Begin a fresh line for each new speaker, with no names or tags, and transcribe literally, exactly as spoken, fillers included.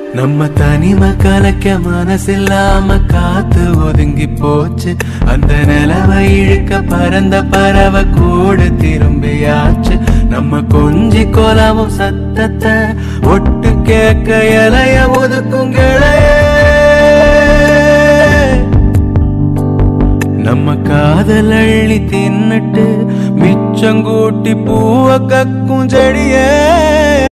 நம்ம தனிமை கலக்க மனசில்லாம காத்து ஒதுங்கி போச்சு. அந்த நிலவை இழுக்க பறந்த பறவை கூடு திரும்பியாச்சு. நம்ம கொஞ்சி கொலவும் சத்தத்தை ஒட்டு கேட்க இலைய ஒதுக்கும் கிளைய. நம்ம காதல் அள்ளி தின்னுட்டு மிச்சங்கூட்டி பூவ கக்கும் செடியே.